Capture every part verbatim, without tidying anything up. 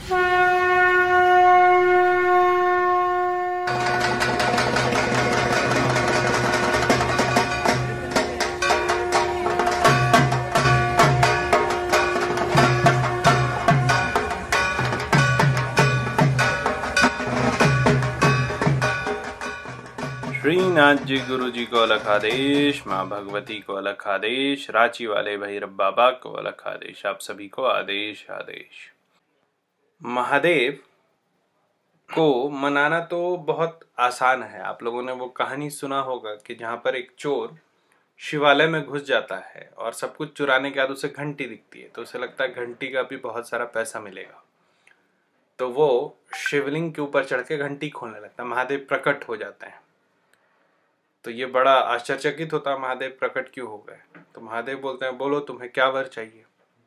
श्रीनाथ जी गुरु जी को अलग आदेश, माँ भगवती को अलग आदेश, रांची वाले भैरव बाबा को अलग आदेश, आप सभी को आदेश आदेश। महादेव को मनाना तो बहुत आसान है। आप लोगों ने वो कहानी सुना होगा कि जहाँ पर एक चोर शिवालय में घुस जाता है और सब कुछ चुराने के बाद उसे घंटी दिखती है, तो उसे लगता है घंटी का भी बहुत सारा पैसा मिलेगा, तो वो शिवलिंग के ऊपर चढ़ के घंटी खोलने लगता है। महादेव प्रकट हो जाते हैं, तो ये बड़ा आश्चर्यचकित होता है, महादेव प्रकट क्यों हो गए। तो महादेव बोलते हैं, बोलो तुम्हें क्या वर चाहिए।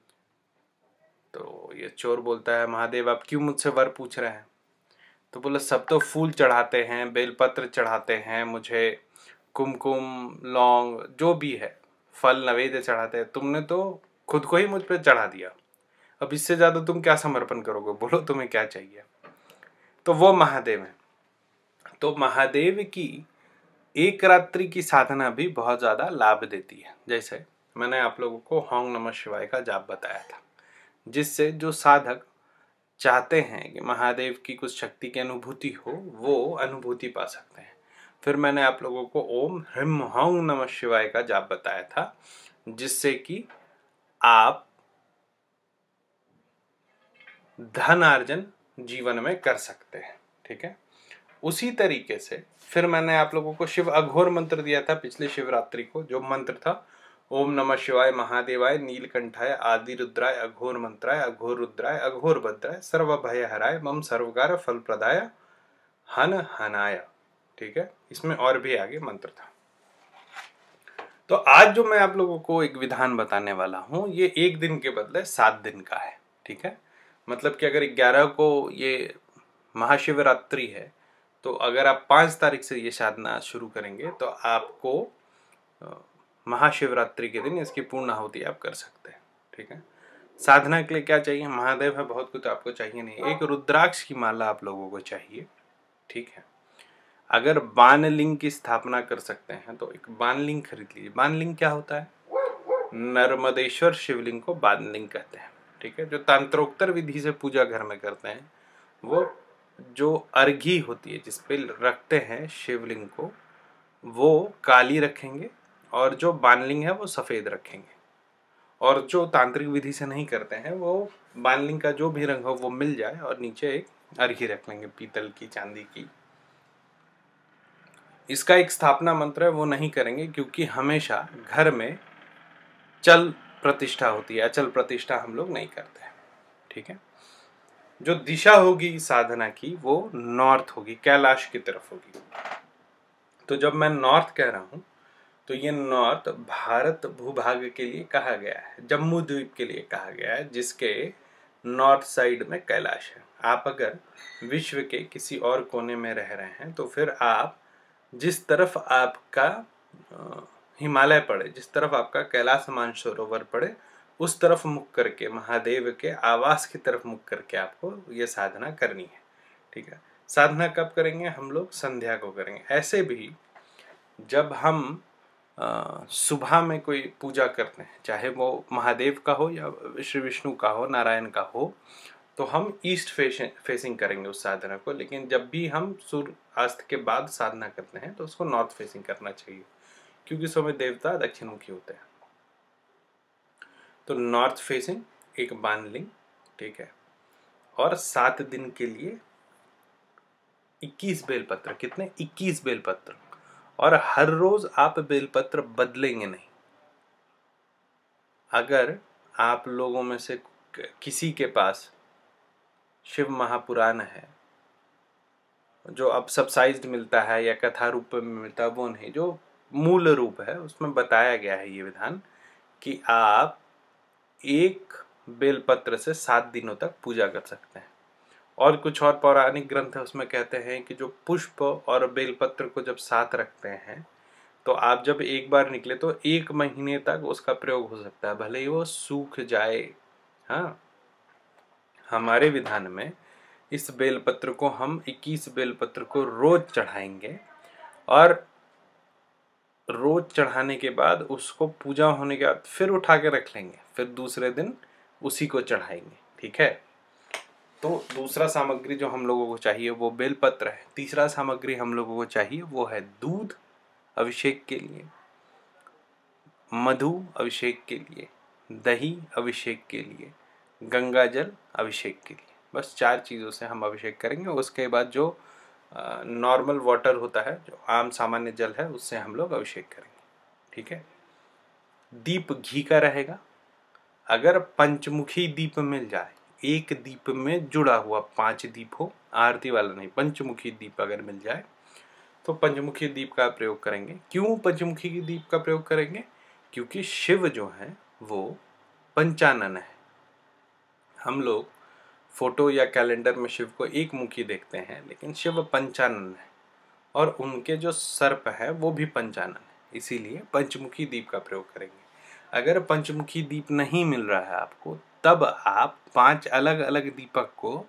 तो ये चोर बोलता है, महादेव आप क्यों मुझसे वर पूछ रहे हैं। तो बोले, सब तो फूल चढ़ाते हैं, बेलपत्र चढ़ाते हैं, मुझे कुमकुम लौंग जो भी है फल नवेद्य चढ़ाते हैं, तुमने तो खुद को ही मुझ पर चढ़ा दिया, अब इससे ज्यादा तुम क्या समर्पण करोगे, बोलो तुम्हें क्या चाहिए। तो वो महादेव है। तो महादेव की एक रात्रि की साधना भी बहुत ज्यादा लाभ देती है। जैसे मैंने आप लोगों को ओम नमः शिवाय का जाप बताया था, जिससे जो साधक चाहते हैं कि महादेव की कुछ शक्ति की अनुभूति हो, वो अनुभूति पा सकते हैं। फिर मैंने आप लोगों को ओम ह्रीम ओम नमः शिवाय का जाप बताया था, जिससे कि आप धन अर्जन जीवन में कर सकते हैं। ठीक है, उसी तरीके से फिर मैंने आप लोगों को शिव अघोर मंत्र दिया था पिछले शिवरात्रि को, जो मंत्र था ओम नमः शिवाय महादेवाय नीलकंठाय आदि रुद्राय अघोर मंत्राय अघोर रुद्राय अघोर भद्राय सर्व भय हराय मम सर्वकार फल प्रदाय हन हनाय। ठीक है, इसमें और भी आगे मंत्र था। तो आज जो मैं आप लोगों को एक विधान बताने वाला हूं, ये एक दिन के बदले सात दिन का है। ठीक है, मतलब कि अगर ग्यारह को ये महाशिवरात्रि है, तो अगर आप पांच तारीख से ये साधना शुरू करेंगे तो आपको महाशिवरात्रि के दिन इसकी पूर्ण आहुति आप कर सकते हैं। ठीक है, साधना के लिए क्या चाहिए, महादेव है, बहुत कुछ आपको चाहिए नहीं, एक रुद्राक्ष की माला आप लोगों को चाहिए। ठीक है, अगर बाणलिंग की स्थापना कर सकते हैं तो एक बाणलिंग खरीद लीजिए। बाणलिंग क्या होता है, नर्मदेश्वर शिवलिंग को बाणलिंग कहते हैं। ठीक है, जो तंत्रोक्तर विधि से पूजा घर में करते हैं, वो जो अर्घी होती है जिसपे रखते हैं शिवलिंग को, वो काली रखेंगे और जो बाणलिंग है वो सफेद रखेंगे। और जो तांत्रिक विधि से नहीं करते हैं, वो बाणलिंग का जो भी रंग हो वो मिल जाए और नीचे एक अर्घी रख लेंगे पीतल की, चांदी की। इसका एक स्थापना मंत्र है, वो नहीं करेंगे, क्योंकि हमेशा घर में चल प्रतिष्ठा होती है, अचल प्रतिष्ठा हम लोग नहीं करते हैं। ठीक है, जो दिशा होगी साधना की वो नॉर्थ होगी, कैलाश की तरफ होगी। तो जब मैं नॉर्थ कह रहा हूं, तो ये नॉर्थ भारत भूभाग के लिए कहा गया है, जम्मू द्वीप के लिए कहा गया है, जिसके नॉर्थ साइड में कैलाश है। आप अगर विश्व के किसी और कोने में रह रहे हैं, तो फिर आप जिस तरफ आपका हिमालय पड़े, जिस तरफ आपका कैलाश मानसरोवर पड़े, उस तरफ मुख करके, महादेव के आवास की तरफ मुख करके आपको ये साधना करनी है। ठीक है, साधना कब करेंगे, हम लोग संध्या को करेंगे। ऐसे भी जब हम सुबह में कोई पूजा करते हैं, चाहे वो महादेव का हो या श्री विष्णु का हो, नारायण का हो, तो हम ईस्ट फेसिंग करेंगे उस साधना को। लेकिन जब भी हम सूर्य अस्त के बाद साधना करते हैं तो उसको नॉर्थ फेसिंग करना चाहिए, क्योंकि समय देवता दक्षिणमुखी होते हैं। तो नॉर्थ फेसिंग एक बाणलिंग। ठीक है, और सात दिन के लिए इक्कीस बेलपत्र, कितने, इक्कीस बेलपत्र, और हर रोज आप बेलपत्र बदलेंगे नहीं। अगर आप लोगों में से किसी के पास शिव महापुराण है, जो अब सबसाइज्ड मिलता है या कथा रूप में मिलता है, वो नहीं, जो मूल रूप है, उसमें बताया गया है ये विधान कि आप एक बेलपत्र से सात दिनों तक पूजा कर सकते हैं। और कुछ और पौराणिक ग्रंथ है, उसमें कहते हैं कि जो पुष्प और बेलपत्र को जब साथ रखते हैं, तो आप जब एक बार निकले तो एक महीने तक उसका प्रयोग हो सकता है, भले ही वो सूख जाए। हाँ, हमारे विधान में इस बेलपत्र को हम इक्कीस बेलपत्र को रोज चढ़ाएंगे और रोज चढ़ाने के बाद उसको पूजा होने के बाद फिर उठा के रख लेंगे, फिर दूसरे दिन उसी को चढ़ाएंगे। ठीक है। तो दूसरा सामग्री जो हम लोगों को चाहिए वो बेलपत्र है। तीसरा सामग्री हम लोगों को चाहिए वो है दूध अभिषेक के लिए, मधु अभिषेक के लिए, दही अभिषेक के लिए, गंगा जल अभिषेक के लिए। बस चार चीज़ों से हम अभिषेक करेंगे। उसके बाद जो नॉर्मल वाटर होता है, जो आम सामान्य जल है, उससे हम लोग अभिषेक करेंगे। ठीक है। दीप घी का रहेगा। अगर पंचमुखी दीप मिल जाए, एक दीप में जुड़ा हुआ पांच दीप हो, आरती वाला नहीं, पंचमुखी दीप अगर मिल जाए तो पंचमुखी दीप का प्रयोग करेंगे। क्यों पंचमुखी दीप का प्रयोग करेंगे? क्योंकि शिव जो है वो पंचानन है। हम लोग फोटो या कैलेंडर में शिव को एक मुखी देखते हैं, लेकिन शिव पंचानन है और उनके जो सर्प है वो भी पंचानन है, इसीलिए पंचमुखी दीप का प्रयोग करेंगे। अगर पंचमुखी दीप नहीं मिल रहा है आपको, तब आप पांच अलग अलग दीपक को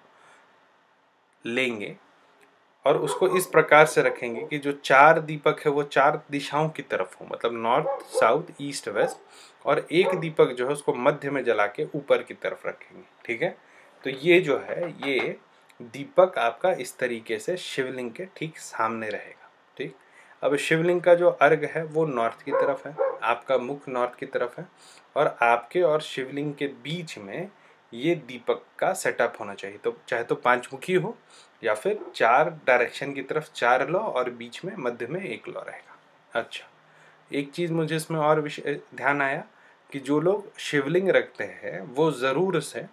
लेंगे और उसको इस प्रकार से रखेंगे कि जो चार दीपक है वो चार दिशाओं की तरफ हो, मतलब नॉर्थ, साउथ, ईस्ट, वेस्ट, और एक दीपक जो है उसको मध्य में जला के ऊपर की तरफ रखेंगे। ठीक है। तो ये जो है, ये दीपक आपका इस तरीके से शिवलिंग के ठीक सामने रहेगा। ठीक। अब शिवलिंग का जो अर्घ है वो नॉर्थ की तरफ है, आपका मुख नॉर्थ की तरफ है, और आपके और शिवलिंग के बीच में ये दीपक का सेटअप होना चाहिए। तो चाहे तो पांचमुखी हो या फिर चार डायरेक्शन की तरफ चार लौ और बीच में मध्य में एक लौ रहेगा। अच्छा, एक चीज़ मुझे इसमें और विषय ध्यान आया कि जो लोग शिवलिंग रखते हैं वो ज़रूर से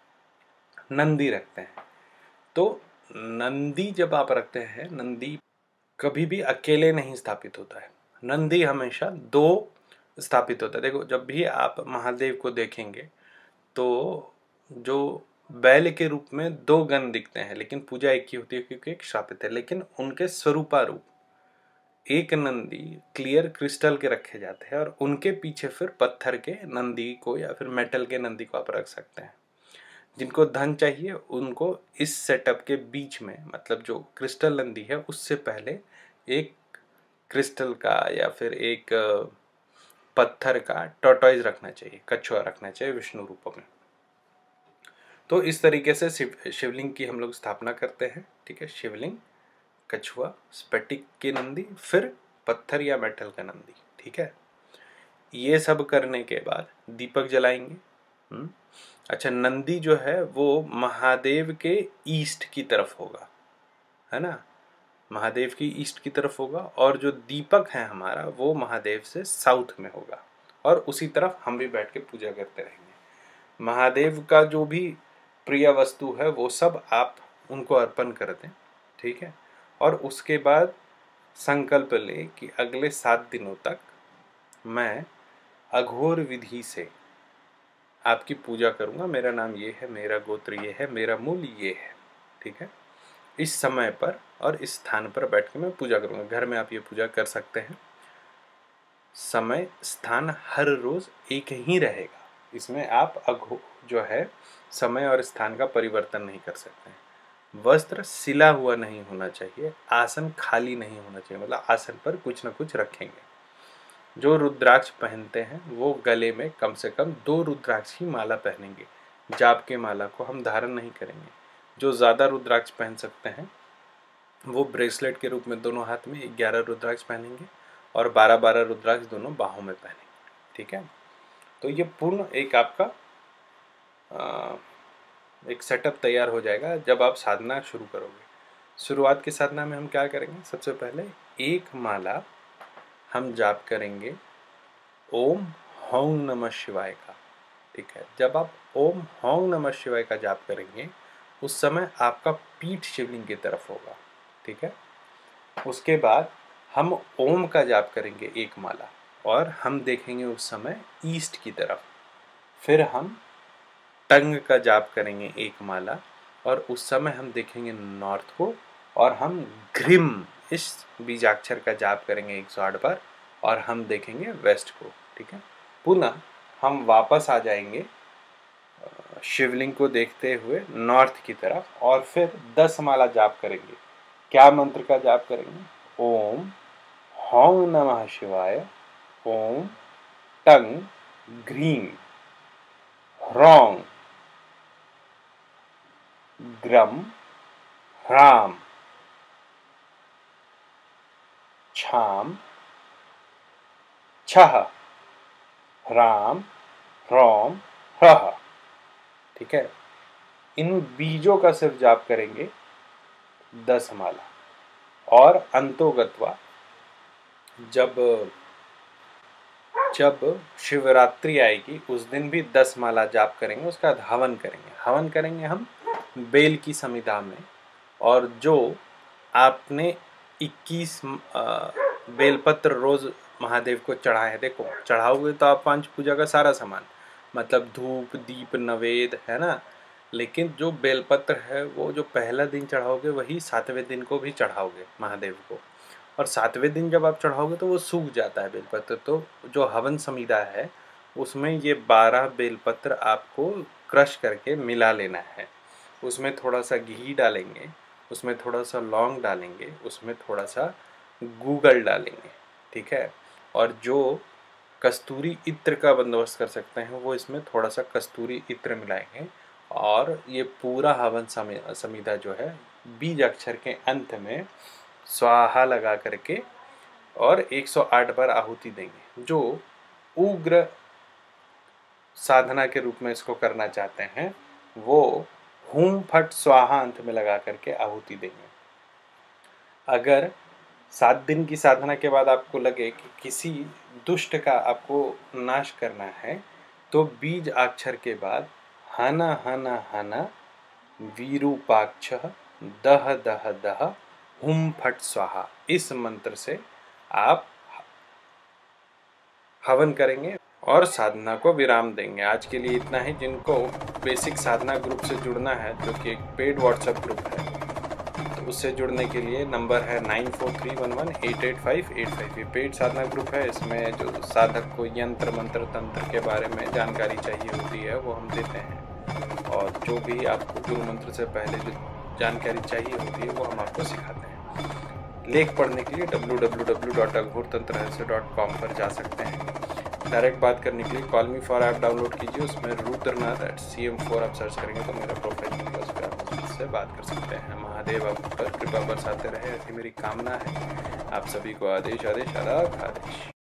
नंदी रखते हैं। तो नंदी जब आप रखते हैं, नंदी कभी भी अकेले नहीं स्थापित होता है, नंदी हमेशा दो स्थापित होता है। देखो, जब भी आप महादेव को देखेंगे तो जो बैल के रूप में दो गण दिखते हैं, लेकिन पूजा एक ही होती है क्योंकि एक श्रापित है, लेकिन उनके स्वरूपारूप एक नंदी क्लियर क्रिस्टल के रखे जाते हैं और उनके पीछे फिर पत्थर के नंदी को या फिर मेटल के नंदी को आप रख सकते हैं। जिनको धन चाहिए उनको इस सेटअप के बीच में, मतलब जो क्रिस्टल नंदी है उससे पहले एक क्रिस्टल का या फिर एक पत्थर का टॉर्टॉइज रखना चाहिए, कछुआ रखना चाहिए विष्णु रूप में। तो इस तरीके से शिव शिवलिंग की हम लोग स्थापना करते हैं। ठीक है। शिवलिंग, कछुआ, स्फटिक की नंदी, फिर पत्थर या मेटल का नंदी। ठीक है। ये सब करने के बाद दीपक जलाएंगे। हम्म अच्छा, नंदी जो है वो महादेव के ईस्ट की तरफ होगा, है ना, महादेव की ईस्ट की तरफ होगा, और जो दीपक है हमारा वो महादेव से साउथ में होगा, और उसी तरफ हम भी बैठ के पूजा करते रहेंगे। महादेव का जो भी प्रिय वस्तु है वो सब आप उनको अर्पण कर दें। ठीक है। और उसके बाद संकल्प ले कि अगले सात दिनों तक मैं अघोर विधि से आपकी पूजा करूंगा। मेरा नाम ये है, मेरा गोत्र ये है, मेरा मूल ये है। ठीक है। इस समय पर और इस स्थान पर बैठ के मैं पूजा करूंगा। घर में आप ये पूजा कर सकते हैं। समय स्थान हर रोज एक ही रहेगा, इसमें आप अघो जो है समय और स्थान का परिवर्तन नहीं कर सकते हैं। वस्त्र सिला हुआ नहीं होना चाहिए, आसन खाली नहीं होना चाहिए, मतलब आसन पर कुछ ना कुछ रखेंगे। जो रुद्राक्ष पहनते हैं वो गले में कम से कम दो रुद्राक्ष की माला पहनेंगे, जाप के माला को हम धारण नहीं करेंगे। जो ज़्यादा रुद्राक्ष पहन सकते हैं वो ब्रेसलेट के रूप में दोनों हाथ में ग्यारह रुद्राक्ष पहनेंगे और बारह बारह रुद्राक्ष दोनों बाहों में पहनेंगे। ठीक है। तो ये पूर्ण एक आपका आ, एक सेटअप तैयार हो जाएगा जब आप साधना शुरू करोगे। शुरुआत की साधना में हम क्या करेंगे? सबसे पहले एक माला हम जाप करेंगे ओम हौं नमः शिवाय का। ठीक है। जब आप ओम हौं नमः शिवाय का जाप करेंगे उस समय आपका पीठ शिवलिंग की तरफ होगा। ठीक है। उसके बाद हम ओम का जाप करेंगे एक माला, और हम देखेंगे उस समय ईस्ट की तरफ। फिर हम टंग का जाप करेंगे एक माला, और उस समय हम देखेंगे नॉर्थ को, और हम घ्रिम इस बीजाक्षर का जाप करेंगे एक सौ आठ बार, और हम देखेंगे वेस्ट को। ठीक है। पुनः हम वापस आ जाएंगे शिवलिंग को देखते हुए नॉर्थ की तरफ, और फिर दस माला जाप करेंगे। क्या मंत्र का जाप करेंगे? ओम हौं नमः शिवाय, ओम टंग ग्रीम ह्रौं ग्रम ह्राम छाम छह ह्राम ह्रौम ह्रह। ठीक है, इन बीजों का सिर्फ जाप करेंगे दस माला। और अंतोगत्वा जब जब शिवरात्रि आएगी उस दिन भी दस माला जाप करेंगे, उसका हवन करेंगे। हवन करेंगे हम बेल की समिधा में, और जो आपने इक्कीस बेलपत्र रोज महादेव को चढ़ाए, देखो चढ़ाओगे तो आप पांच पूजा का सारा सामान, मतलब धूप दीप नवेद है ना, लेकिन जो बेलपत्र है वो जो पहला दिन चढ़ाओगे वही सातवें दिन को भी चढ़ाओगे महादेव को। और सातवें दिन जब आप चढ़ाओगे तो वो सूख जाता है बेलपत्र। तो जो हवन समिधा है उसमें ये बारह बेलपत्र आपको क्रश करके मिला लेना है। उसमें थोड़ा सा घी डालेंगे, उसमें थोड़ा सा लौंग डालेंगे, उसमें थोड़ा सा गूगल डालेंगे। ठीक है, और जो कस्तूरी इत्र का बंदोबस्त कर सकते हैं वो इसमें थोड़ा सा कस्तूरी इत्र मिलाएंगे। और ये पूरा हवन समिधा जो है बीज अक्षर के अंत में स्वाहा लगा करके और एक सौ आठ बार आहुति देंगे। जो उग्र साधना के रूप में इसको करना चाहते हैं वो हुम फट स्वाहा अंत में लगा करके आहुति देंगे। अगर सात दिन की साधना के बाद आपको लगे कि किसी दुष्ट का आपको नाश करना है तो बीज अक्षर के बाद हना हना हना वीरूपाक्ष दह दह दह हुम फट स्वाहा, इस मंत्र से आप हवन करेंगे और साधना को विराम देंगे। आज के लिए इतना ही। जिनको बेसिक साधना ग्रुप से जुड़ना है, जो कि एक पेड व्हाट्सएप ग्रुप है, तो उससे जुड़ने के लिए नंबर है nine four three one one eight eight five eight five. ये पेड साधना ग्रुप है। इसमें जो साधक को यंत्र मंत्र तंत्र के बारे में जानकारी चाहिए होती है वो हम देते हैं, और जो भी आपको गुरु मंत्र से पहले जो जानकारी चाहिए होती है वो हम आपको सिखाते हैं। लेख पढ़ने के लिए डब्ल्यू डब्ल्यू डब्ल्यू डॉट अघोर तंत्र रहस्य डॉट कॉम पर जा सकते हैं। डायरेक्ट बात करने के लिए call me for app download कीजिए, उसमें Rudranath at C M four आप सर्च करेंगे तो मेरा प्रोफाइल मिलेगा, उस पर आप मुझसे बात कर सकते हैं। महादेव आप पर कृपा बरसाते रहे, ऐसी मेरी कामना है। आप सभी को आदेश आदेश आदाब आदेश।